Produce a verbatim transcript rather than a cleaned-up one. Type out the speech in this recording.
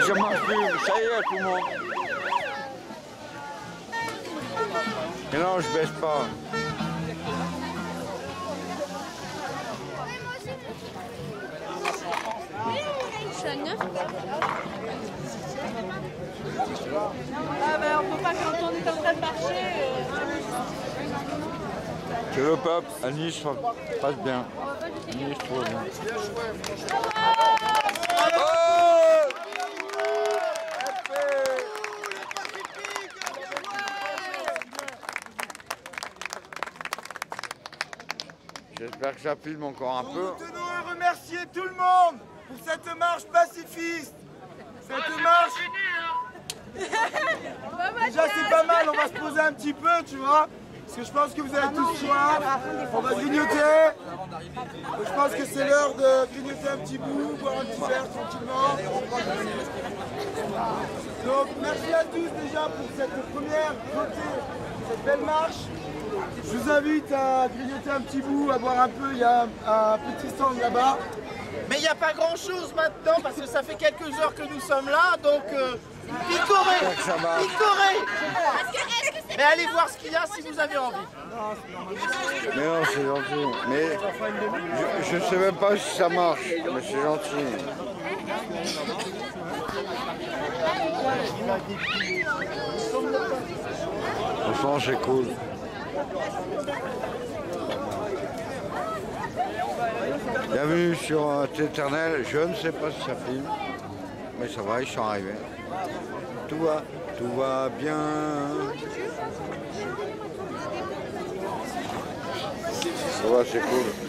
ça marche plus, ça y est, tout le monde. Mais non, je baisse pas. Je suis à neuf. Ah ben on peut pas quand on est en train de marcher. Euh... Je veux pas, à Nice, ça passe bien. Nice, trop bien. J'espère que ça filme encore un peu. Nous tenons à remercier tout le monde pour cette marche pacifiste. Cette marche... Déjà c'est pas mal, on va se poser un petit peu, tu vois. Parce que je pense que vous avez tous soif. On va grignoter. Je pense que c'est l'heure de grignoter un petit bout, boire un petit verre tranquillement. Donc merci à tous déjà pour cette première côté, cette belle marche. Je vous invite à grignoter un petit bout, à boire un peu, il y a un, un petit stand là-bas. Mais il n'y a pas grand chose maintenant parce que ça fait quelques heures que nous sommes là, donc euh, picorez, picorez. Mais allez voir ce qu'il y a si vous avez envie. Mais non, c'est gentil. Mais je ne sais même pas si ça marche, mais c'est gentil. Franchement, c'est cool. Bienvenue sur euh, Téternel. Je ne sais pas si ça filme, mais ça va, ils sont arrivés. Tout va, tout va bien. Ça va, c'est cool.